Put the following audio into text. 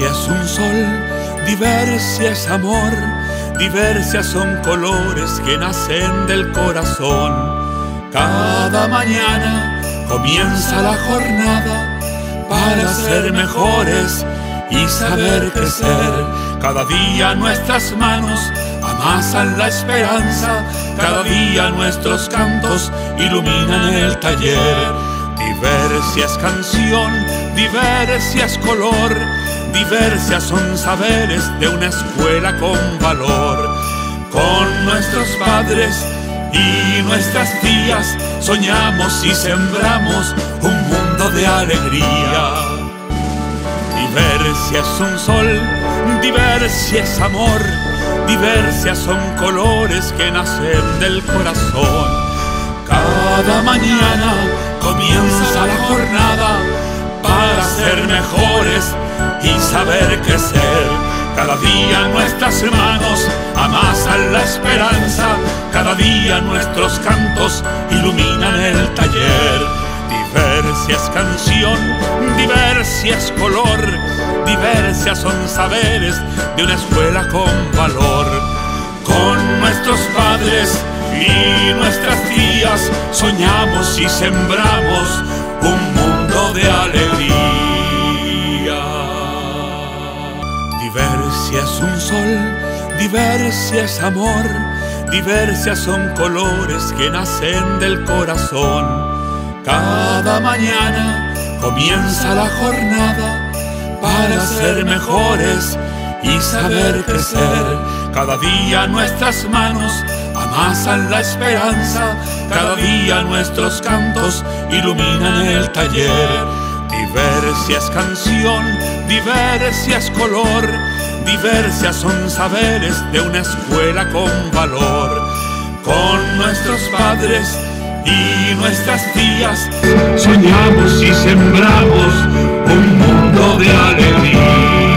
Diversia es un sol, diversia es amor, diversias son colores que nacen del corazón. Cada mañana comienza la jornada para ser mejores y saber crecer. Cada día nuestras manos amasan la esperanza, cada día nuestros cantos iluminan el taller. Diversia es canción, diversia es color, diversias son saberes de una escuela con valor. Con nuestros padres y nuestras tías soñamos y sembramos un mundo de alegría. Diversia es un sol, diversia es amor, diversias son colores que nacen del corazón. Cada mañana comienza la jornada para ser mejores y saber crecer. Cada día nuestras manos amasan la esperanza, cada día nuestros cantos iluminan el taller. Diversia es canción, diversia es color, diversias son saberes de una escuela con valor. Con nuestros padres y nuestras tías soñamos y sembramos un mundo de alegría. Diversia es un sol, diversia es amor, diversias son colores que nacen del corazón. Cada mañana comienza la jornada para ser mejores y saber crecer. Cada día nuestras manos amasan la esperanza, cada día nuestros cantos iluminan el taller. Diversia es canción, diversia es color, diversias son saberes de una escuela con valor. Con nuestros padres y nuestras tías soñamos y sembramos un mundo de alegría.